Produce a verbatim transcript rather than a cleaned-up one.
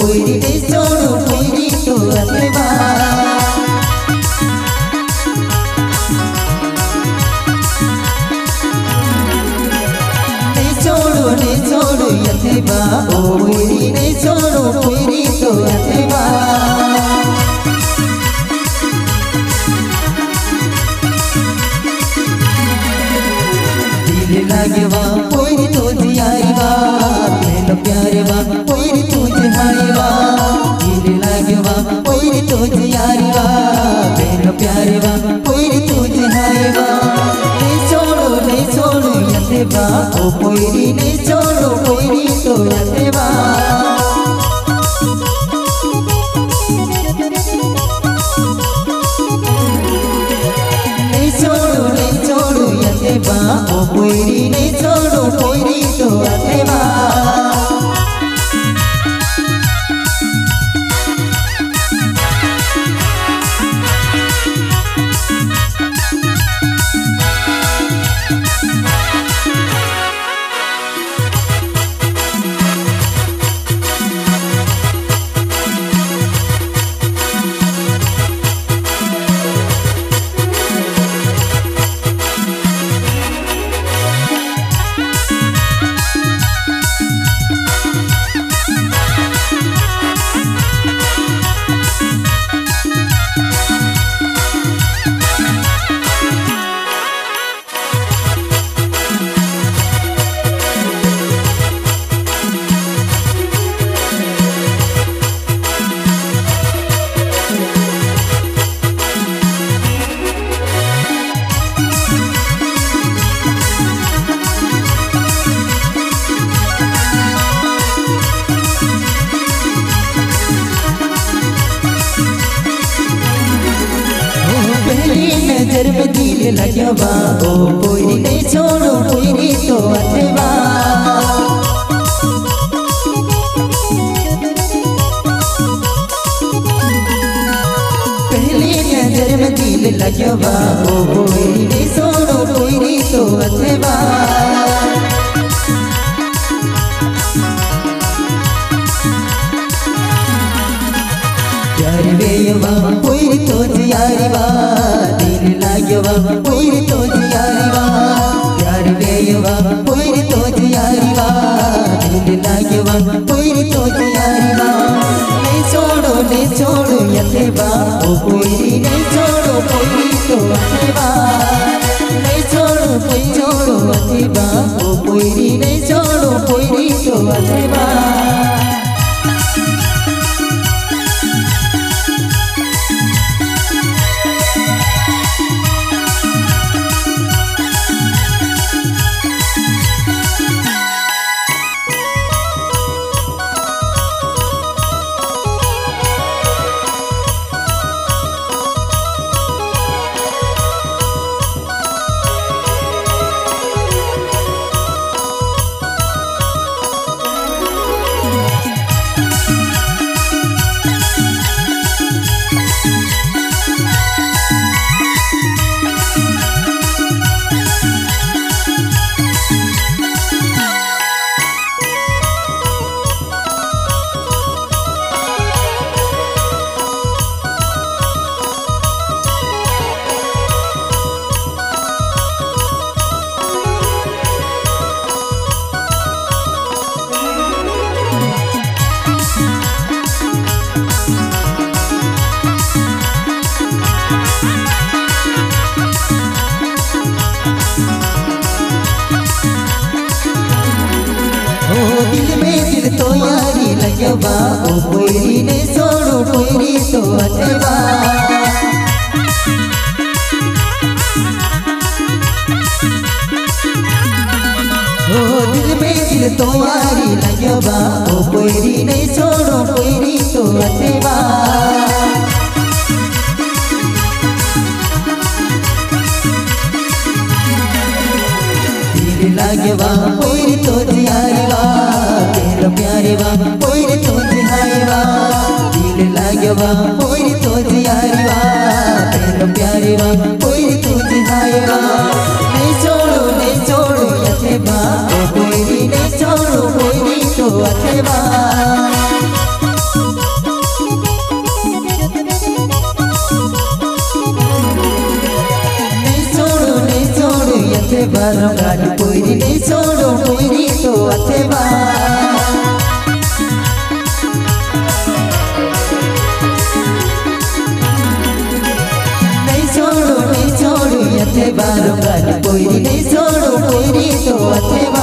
पोइरी ने छोड़ो पोइरी तो अथवा ने छोड़ो ने छोड़ो अथवा ओ पोइरी ने छोड़ो पोइरी तो अथवा दिल लागवा पोइरी तो जियारीवा मेलो प्यारेवा पोइरी तो जिहारीवा दिल लागवा पोइरी तो जियारीवा मेलो प्यारेवा पोइरी तो जिहारीवा ने छोड़ो ने छोड़ो अथवा ओ पोइरी ने छोड़ो पोइरी तो अथवा ओ पोइरी ने छोड़ो पोइरी तो अथवा नजर में दिल लगवा ओ पोइरी ने छोड़ो पोइरी तो अथवा पहली नजर में दिल लगवा ओ पोइरी ने छोड़ो पोइरी तो अथवा प्यार वेयवा पोइरी तो जियारीवा दिल लागवा पोइरी तो जियारीवा प्यार वेयवा पोइरी तो जियारीवा दिल लागवा पोइरी तो जियारीवा ने छोड़ो ने छोड़ो अथवा ओ पोइरी ने छोड़ो पोइरी तो अथवा ने छोड़ो पोइ छोड़ो अथवा ओ पोइरी ने छोड़ो पोइरी तो अथवा दिल में दिल तो यारी लगवा ओ पोइरी ने छोड़ो पोइरी तो अथवा ओ दिल में दिल तो यारी लगवा ओ पोइरी ने छोड़ो पोइरी तो अथवा दिल लागवा पोइरी तो जियारीवा मेलो प्यारेवा पोइरी तो जिहारीवा दिल लागवा पोइरी तो जियारीवा मेलो प्यारेवा पोइरी तो जिहारीवा ने छोड़ो ने छोड़ो अथवा ओ पोइरी ने छोड़ो पोइरी तो अथवा बारो गाड़ी पोरी नहीं छोड़ो पोरी तो अथे बा नहीं छोड़ो नहीं छोड़ो अथे बारो गाड़ी पोरी नहीं छोड़ो पोरी तो अथे बा